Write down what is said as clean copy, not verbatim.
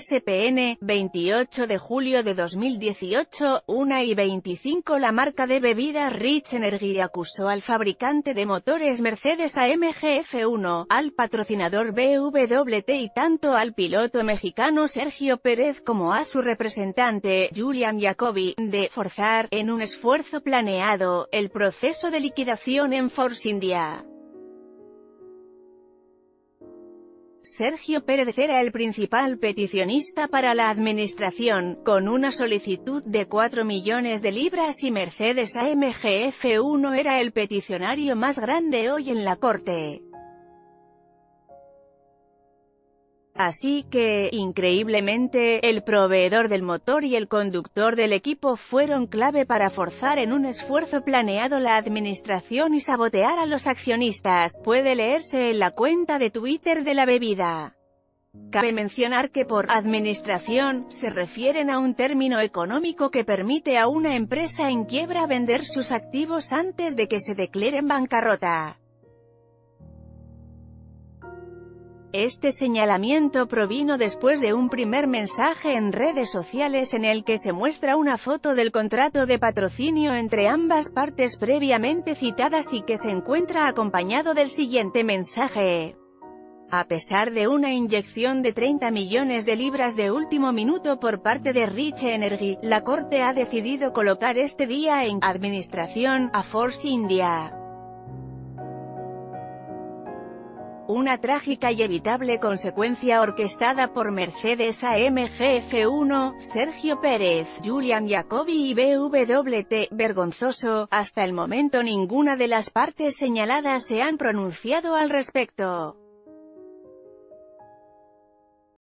ISPN, 28 de julio de 2018, 1:25. La marca de bebidas Rich Energy acusó al fabricante de motores Mercedes-AMG F1, al patrocinador BWT y tanto al piloto mexicano Sergio Pérez como a su representante, Julian Jacobi, de forzar, en un esfuerzo planeado, el proceso de liquidación en Force India. Sergio Pérez era el principal peticionista para la administración, con una solicitud de 4 millones de libras, y Mercedes-AMG F1 era el peticionario más grande hoy en la corte. Así que, increíblemente, el proveedor del motor y el conductor del equipo fueron clave para forzar en un esfuerzo planeado la administración y sabotear a los accionistas. Puede leerse en la cuenta de Twitter de la bebida. Cabe mencionar que por «administración» se refieren a un término económico que permite a una empresa en quiebra vender sus activos antes de que se declaren bancarrota. Este señalamiento provino después de un primer mensaje en redes sociales en el que se muestra una foto del contrato de patrocinio entre ambas partes previamente citadas y que se encuentra acompañado del siguiente mensaje. A pesar de una inyección de 30 millones de libras de último minuto por parte de Rich Energy, la Corte ha decidido colocar este día en administración a Force India. Una trágica y evitable consecuencia orquestada por Mercedes-AMG F1, Sergio Pérez, Julian Jacobi y BWT. Vergonzoso, hasta el momento ninguna de las partes señaladas se han pronunciado al respecto.